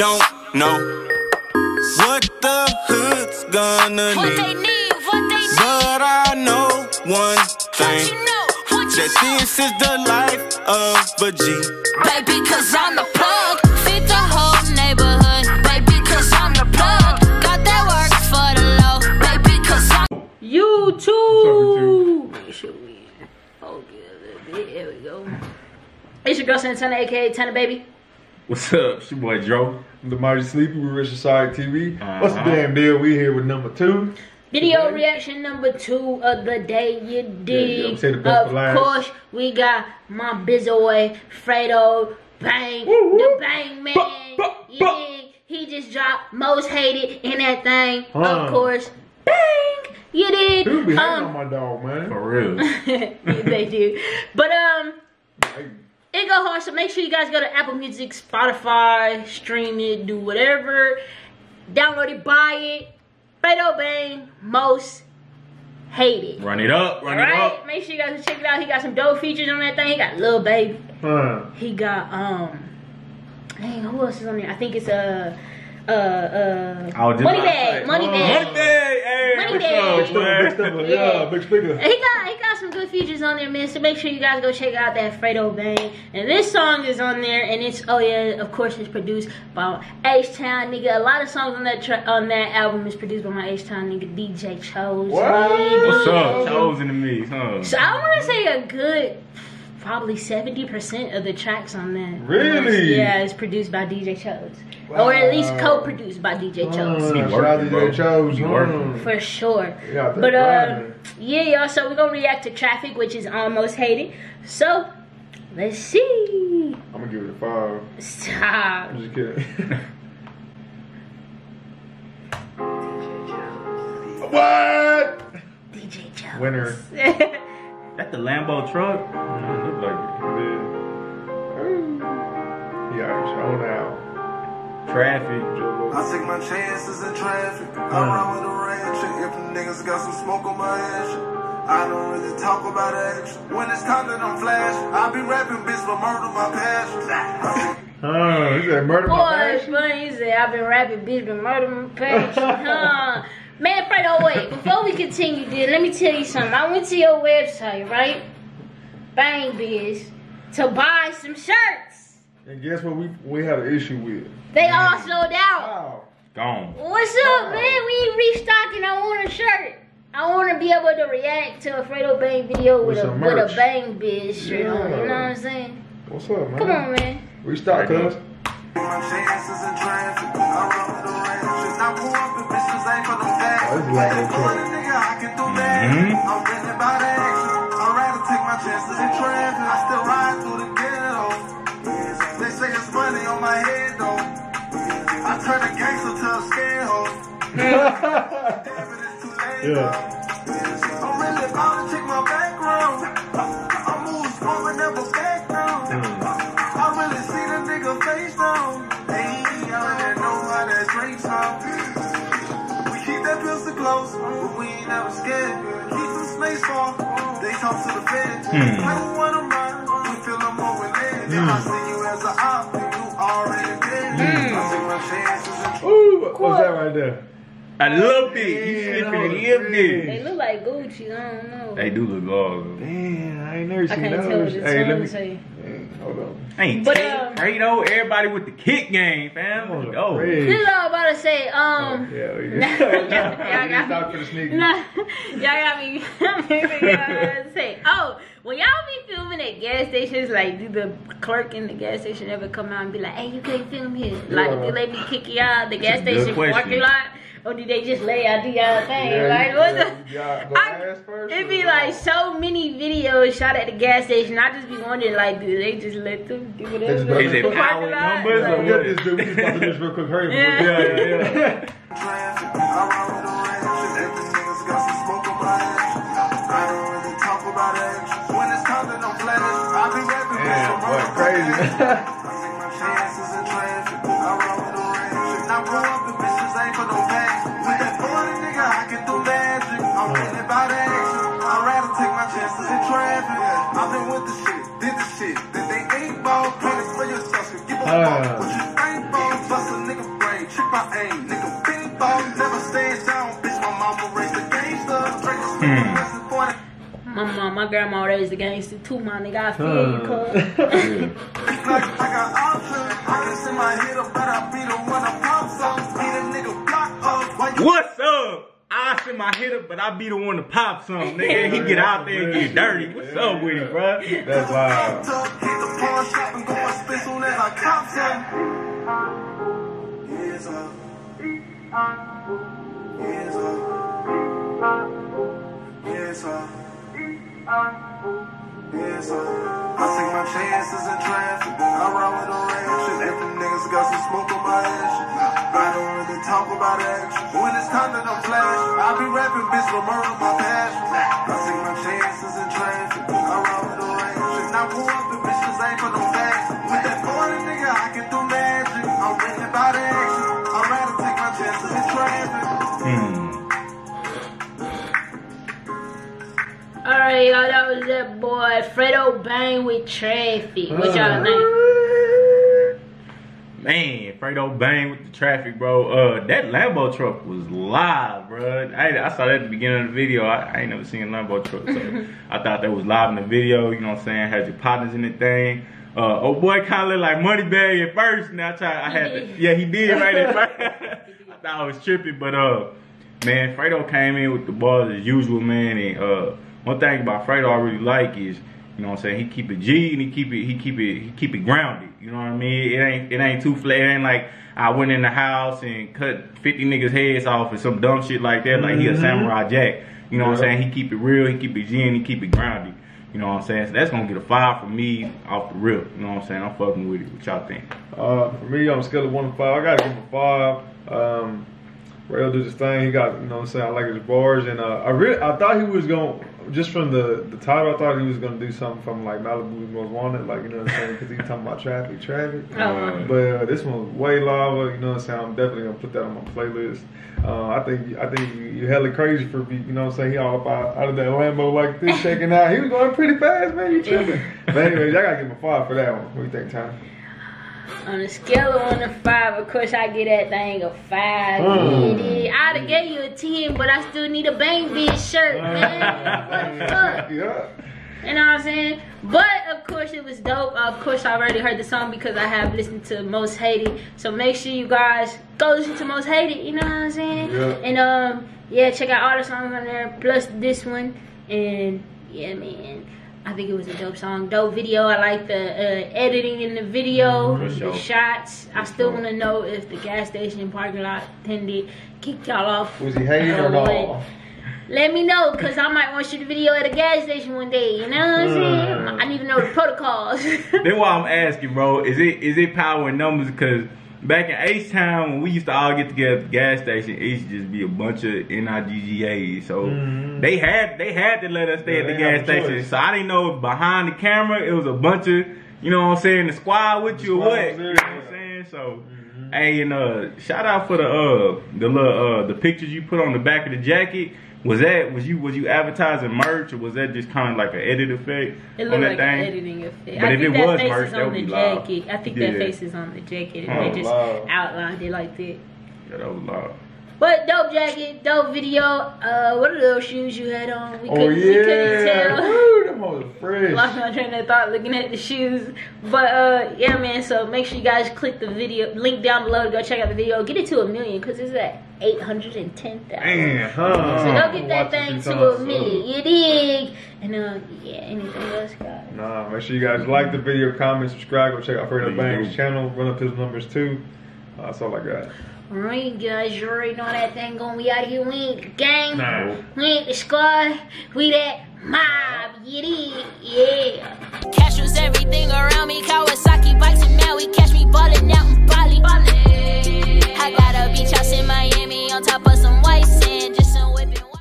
don't know what the hood's gonna need. But I know one thing, that this is the life of a G. Baby, cause I'm the plug, feed the whole neighborhood. Baby, cause I'm the plug, got that work for the low. Baby, cause I'm YouTube. Make sure we focus a little bit. There we go. It's your girl Santana, aka Tana Baby. What's up? It's your boy Joe. The Mighty Sleepy with Rich Society TV. What's the damn deal? We here with number 2. Video today. reaction number 2 of the day, you dig. Say the best Of for last. course, we got my bizoy, Fredo, Bang, Woo, woo. the Bang Man. You dig? He just dropped most hated in that thing. Of course, Bang. You dig? People be hating on my dog, man. For real. They do. But it go hard, so make sure you guys go to Apple Music, Spotify, stream it, do whatever, download it, buy it. Fredo Bang, most hated. Run it up, run it up. Make sure you guys check it out. He got some dope features on that thing. He got Lil Baby. He got dang, who else is on there? I think it's Moneybag. Moneybag, hey, Moneybag. Yeah, big speaker. He got some good features on there, man. So make sure you guys go check out that Fredo Bang. And this song is on there, and it's of course it's produced by H-Town nigga. A lot of songs on that album is produced by my H-Town nigga DJ Chose. What's up? Chose in the mix, huh? So I want to say a good probably 70% of the tracks on that. Really? Yeah, it's produced by DJ Chose. Wow. Or at least co-produced by DJ Chose. DJ Chose. For sure. Yeah, but yeah, y'all, so we're gonna react to Traffic, which is almost hated. So let's see. I'm gonna give it a 5. Stop. I'm just kidding. What? DJ Chose. Winner. That the Lambo truck? It look like it. Yeah, shown out. Traffic. I take my chances in traffic. I run with a ratchet. If the niggas got some smoke on my ass, I don't really talk about action. When it's time that I'm flash, I be rapping, bitch, but murder my passion. He said murder my passion. Boy, he said I've been rapping, bitch, but murder my passion. Man, Fredo, wait. Before we continue, dude, let me tell you something. I went to your website, right? Bang Biz, to buy some shirts. And guess what we had an issue with? They all sold out. Wow. Gone. What's up, man? We restocking. I want a shirt. I want to be able to react to a Fredo Bang video with a Bang Biz shirt on. You know what I'm saying? What's up, man? Come on, man. Restock, cuz. They say it's money on my head though. I turn a gangster to a scarehold. Damn it, it's too late though. I'm really about to check my background. I move slow and never back down. I really see the nigga face down. Hey, I already know how that drink sound. We keep that pistol close, but we ain't never scared. Keep some snakes off. They talk to the feds. I don't want to run. We feel them over there. If I see you as an op, then you already dead. I take my chances. Ooh, what's that right there? I love it. You slipping in your They look like Gucci. I don't know. They do look good. Damn, I ain't never seen can't those. tell what Hey, let me say. hold on. Ain't Fredo, everybody with the kick game, fam. Oh, Oh, This is all I'm about to say. yeah, y'all got stop for the sneaky. y'all got me. Say, oh, when y'all be filming at gas stations, like, do the clerk in the gas station ever come out and be like, hey, you can't film here? Like, do they be kicking y'all out the gas station parking lot? Or do they just lay out do y'all thing? Yeah, like, what the? It be like so many videos shot at the gas station. I just be wondering, like, do they just let them do whatever? Is it power numbers or what? We just about to this real quick. Hurry up. Yeah. What crazy? I've been with the shit, did the shit, then they ain't ball, credits for yourself, give a fuck what you ain't ball, bust a nigga I aim. Nigga, big ball, never stand down. Bitch, my mama raised a gangster. My grandma raised a gangster too, my nigga. I feel you, cuz. It's like I got options. I can send my hit up, but I be the one to pop some. Beat a nigga block up. What's up? I send my hitter, but I be the one to pop some, nigga. He get out there and get dirty. What's up with it, bro? That's wild. Hit the pawn shop and go and spit soon as I cop some. Hands up. Hands up. Hands up. Hands up. I take my chances in traffic. I ride with a ration. If them niggas got some smoke on my action, I don't really talk about action. When it's time that I'm flashing, I be rapping, bitch, no murder my passion. I take my chances in traffic. I ride with a ration. I pull up and bitches ain't for no fashion. With that 40 nigga, I can do magic. I'm really about action. I'd rather take my chances in traffic. Alright, y'all, that was that boy Fredo Bang with Traffic. What y'all think? Man, Fredo Bang with the Traffic, bro. That Lambo truck was live, bro. I saw that at the beginning of the video. I ain't never seen a Lambo truck, so I thought that was live in the video. You know what I'm saying? Had your partners in the thing. Oh boy, kind of looked like Moneybag at first. Now yeah, he did right at first. I thought I was tripping, but man, Fredo came in with the balls as usual, man. And one thing about Fredo I really like is, you know what I'm saying, he keep it G and he keep it grounded. You know what I mean? It ain't too flat. It ain't like I went in the house and cut 50 niggas heads off or some dumb shit like that. Like he a Samurai Jack. You know what I'm saying? He keep it real, he keep it G and he keep it grounded. You know what I'm saying? So that's gonna get a 5 from me off the rip. You know what I'm saying? I'm fucking with it. What y'all think? For me, on a scale of 1 to 5, I gotta give him a 5. Rail did his thing. He got, you know what I'm saying, I like his bars, and I thought he was gonna, just from the title, I thought he was gonna do something from like Malibu's Most Wanted, like, you know what I'm saying, because he's talking about traffic. But this one was way lava. You know what I'm saying? I'm definitely gonna put that on my playlist. I think you hella crazy for me. You know what I'm saying? He all up out of that Lambo like this, shaking out. He was going pretty fast, man. You tripping? But anyways, I gotta give him a 5 for that one. What do you think, Tom? On a scale of 1 to 5, of course I get that thing a 5. I'd have gave you a 10, but I still need a Bang Bitch shirt, man. What the fuck? Yeah. You know what I'm saying? But of course it was dope. Of course I already heard the song because I have listened to Most Hated. So make sure you guys go listen to Most Hated. You know what I'm saying? Yeah. And yeah, check out all the songs on there plus this one. And yeah, man, I think it was a dope song, dope video. I like the editing in the video, the shots. I still want to know if the gas station parking lot attendant kicked y'all off. Was he hating or not? Let me know, because I might want to shoot a video at a gas station one day, you know what I'm saying? I need to know the protocols. That's why I'm asking, bro. Is it power in numbers? Because back in H-Town, when we used to all get together at the gas station, it used to just be a bunch of NIGGAs. So they had to let us stay at the gas station. So I didn't know if behind the camera it was a bunch of, you know what I'm saying, the squad with you or what. You know what I'm saying? So hey, and shout out for the pictures you put on the back of the jacket. Was you advertising merch, or was that just kind of like an edit effect? It looked like an editing effect. But if it was merch, that would be loud. I think that face is on the jacket, and they just outlined it like that. Yeah, that was loud. But dope jacket, dope video. What are those shoes you had on? We couldn't tell. Ooh, them was fresh. Lost my train of thought looking at the shoes. But yeah, man. So make sure you guys click the video link down below to go check out the video. Get it to 1 million, because it's at 810,000. Damn, So go get that thing to 1 million. You dig? And yeah, anything else, guys? Nah, make sure you guys like the video, comment, subscribe, go check out Fredo Bang's channel, run up his numbers too. That's all I got. Alright, guys, you already know that thing gonna be out here. We ain't the gang, No. we ain't the squad, we that mob, you dig? Yeah.